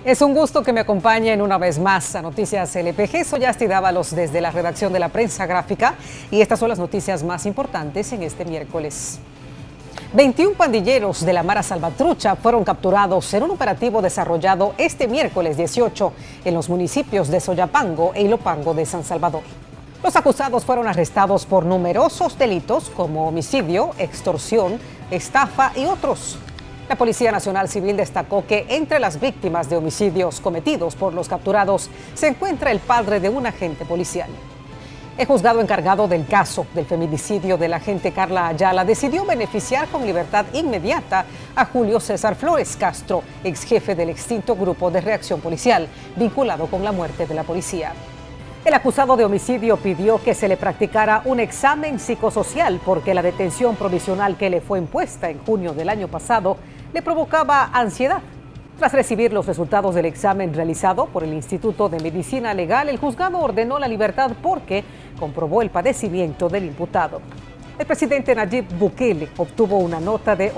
Es un gusto que me acompañen una vez más a Noticias LPG. Soy Asti Dávalos desde la redacción de la Prensa Gráfica y estas son las noticias más importantes en este miércoles. 21 pandilleros de la Mara Salvatrucha fueron capturados en un operativo desarrollado este miércoles 18 en los municipios de Soyapango e Ilopango de San Salvador. Los acusados fueron arrestados por numerosos delitos como homicidio, extorsión, estafa y otros. La Policía Nacional Civil destacó que entre las víctimas de homicidios cometidos por los capturados se encuentra el padre de un agente policial. El juzgado encargado del caso del feminicidio de la agente Carla Ayala decidió beneficiar con libertad inmediata a Julio César Flores Castro, ex jefe del extinto Grupo de Reacción Policial, vinculado con la muerte de la policía. El acusado de homicidio pidió que se le practicara un examen psicosocial porque la detención provisional que le fue impuesta en junio del año pasado le provocaba ansiedad. Tras recibir los resultados del examen realizado por el Instituto de Medicina Legal, el juzgado ordenó la libertad porque comprobó el padecimiento del imputado. El presidente Nayib Bukele obtuvo una nota de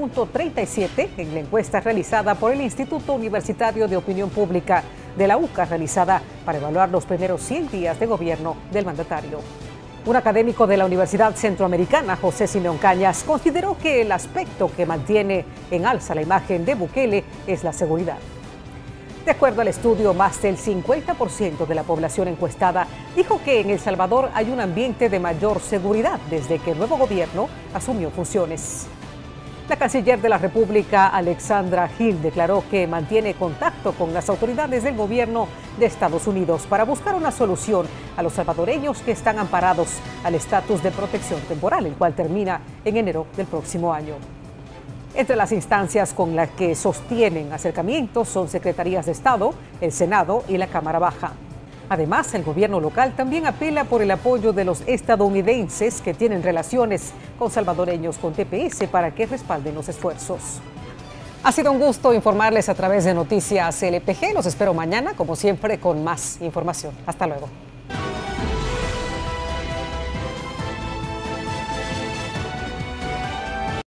8.37 en la encuesta realizada por el Instituto Universitario de Opinión Pública de la UCA, realizada para evaluar los primeros 100 días de gobierno del mandatario. Un académico de la Universidad Centroamericana, José Simeón Cañas, consideró que el aspecto que mantiene en alza la imagen de Bukele es la seguridad. De acuerdo al estudio, más del 50% de la población encuestada dijo que en El Salvador hay un ambiente de mayor seguridad desde que el nuevo gobierno asumió funciones. La canciller de la República, Alexandra Gil, declaró que mantiene contacto con las autoridades del gobierno de Estados Unidos para buscar una solución a los salvadoreños que están amparados al estatus de protección temporal, el cual termina en enero del próximo año. Entre las instancias con las que sostienen acercamientos son Secretarías de Estado, el Senado y la Cámara Baja. Además, el gobierno local también apela por el apoyo de los estadounidenses que tienen relaciones con salvadoreños con TPS para que respalden los esfuerzos. Ha sido un gusto informarles a través de Noticias LPG. Los espero mañana, como siempre, con más información. Hasta luego.